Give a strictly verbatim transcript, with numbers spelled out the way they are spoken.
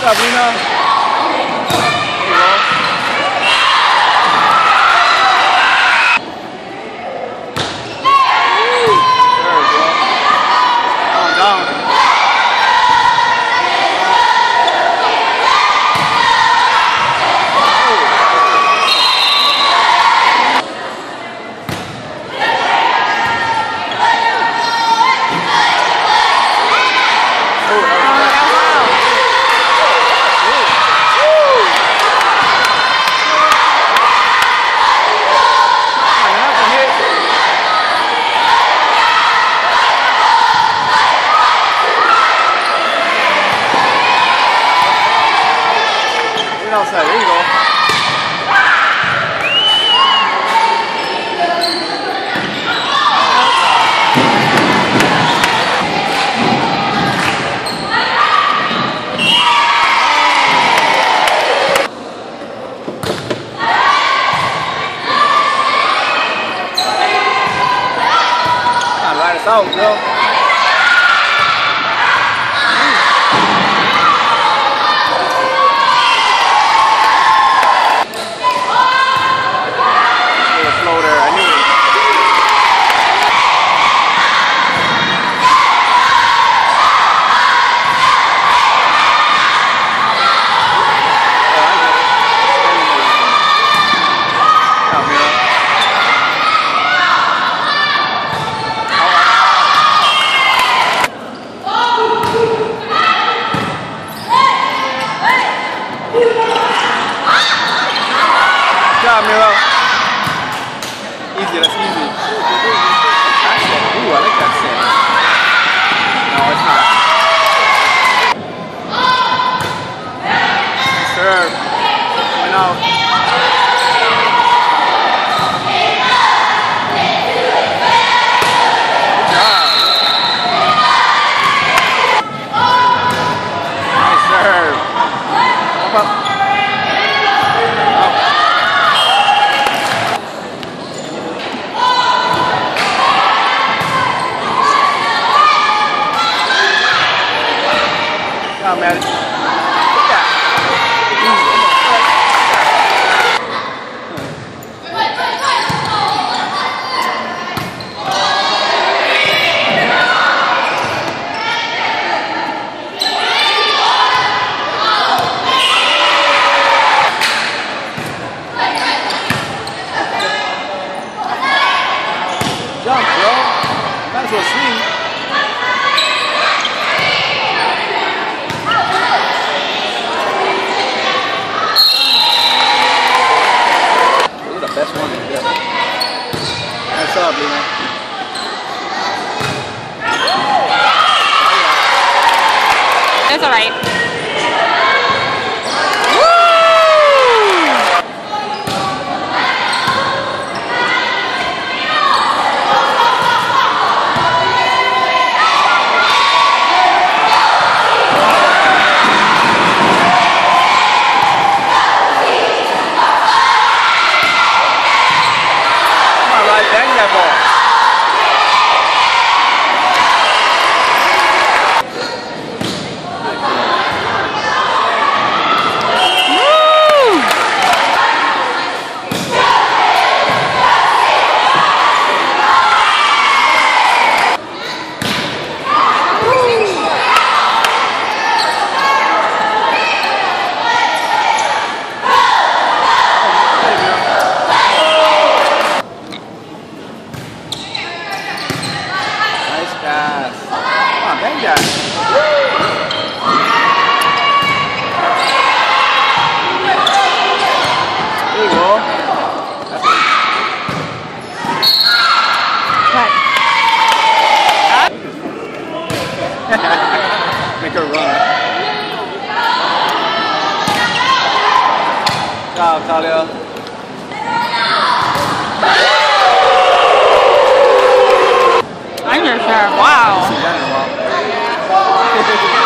Sabrina. Outside. There you go. Gotta ride us out, bro. Miro. Easy, that's easy. Ooh, I like that set. No, it's not. Serve. Went out. Good job. Nice serve. Up, up. Oh, man. Jump, bro. Might as well swing. Best one, yeah. What's up, man? It's alright. Bang that ball. Bang that. There you go. What? Make her run. Good job, Talia. I'm your sheriff. Wow. See that in a while.